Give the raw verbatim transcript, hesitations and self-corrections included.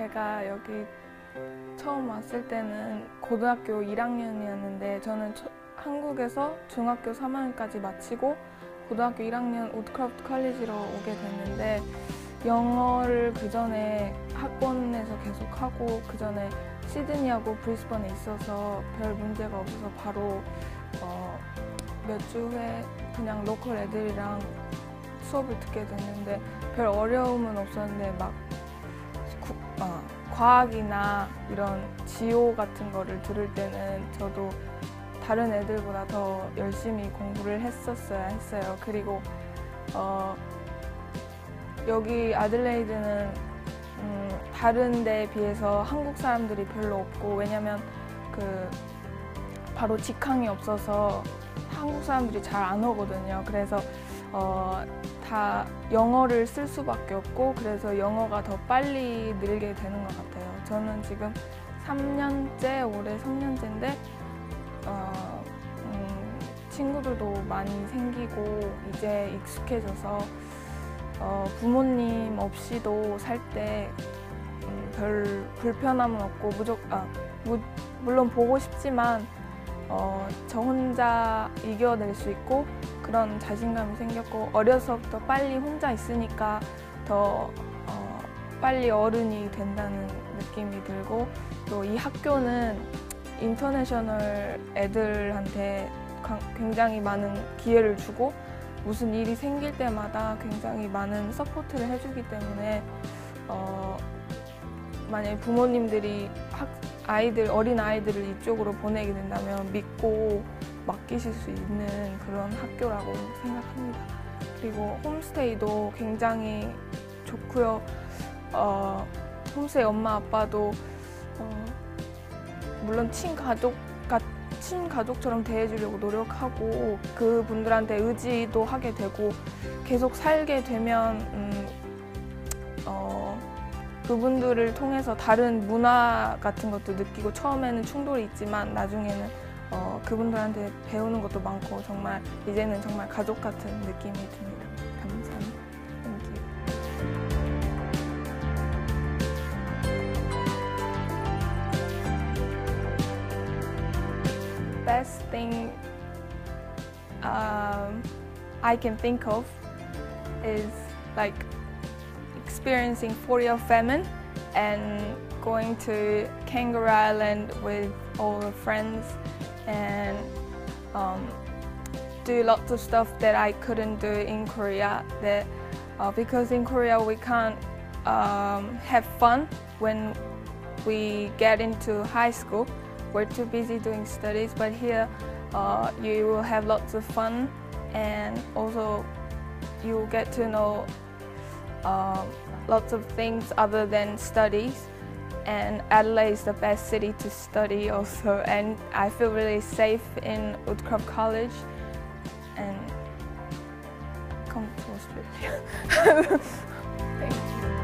제가 여기 처음 왔을 때는 고등학교 일 학년이었는데 저는 처, 한국에서 중학교 삼 학년까지 마치고 고등학교 일 학년 우드크래프트 컬리지로 오게 됐는데 영어를 그 전에 학원에서 계속 하고 그 전에 시드니하고 브리스번에 있어서 별 문제가 없어서 바로 어, 몇 주 후에 그냥 로컬 애들이랑 수업을 듣게 됐는데 별 어려움은 없었는데 막 구, 어, 과학이나 이런 지오 같은 거를 들을 때는 저도 다른 애들보다 더 열심히 공부를 했었어야 했어요. 그리고 어, 여기 아들레이드는 음, 다른 데에 비해서 한국 사람들이 별로 없고 왜냐면 그 바로 직항이 없어서 한국 사람들이 잘 안 오거든요. 그래서 어, 다 영어를 쓸 수밖에 없고 그래서 영어가 더 빨리 늘게 되는 것 같아요. 저는 지금 삼 년째, 올해 삼 년째인데 어, 음, 친구들도 많이 생기고 이제 익숙해져서 어, 부모님 없이도 살 때 음, 별 불편함은 없고 무조, 아, 무, 물론 보고 싶지만 어, 저 혼자 이겨낼 수 있고 그런 자신감이 생겼고 어려서부터 빨리 혼자 있으니까 더 어, 빨리 어른이 된다는 느낌이 들고 또 이 학교는 인터내셔널 애들한테 굉장히 많은 기회를 주고 무슨 일이 생길 때마다 굉장히 많은 서포트를 해주기 때문에 어, 만약에 부모님들이 학, 아이들, 어린 아이들을 이쪽으로 보내게 된다면 믿고 맡기실 수 있는 그런 학교라고 생각합니다. 그리고 홈스테이도 굉장히 좋고요. 어, 홈스테이 엄마 아빠도 어, 물론 친가족, 친가족처럼 대해주려고 노력하고 그분들한테 의지도 하게 되고 계속 살게 되면 음, 어, 그분들을 통해서 다른 문화 같은 것도 느끼고 처음에는 충돌이 있지만 나중에는 어, 그분들한테 배우는 것도 많고 정말 이제는 정말 가족 같은 느낌이 듭니다. 감사합니다. Thank you. Best thing um, I can think of is like experiencing four-year famine and going to Kangaroo Island with all the friends and um, do lots of stuff that I couldn't do in Korea. That uh, because in Korea we can't um, have fun when we get into high school. We're too busy doing studies, but here uh, you will have lots of fun and also you will get to know uh, lots of things other than studies. And Adelaide is the best city to study also, and I feel really safe in Woodcroft College and come to Australia. Thank you.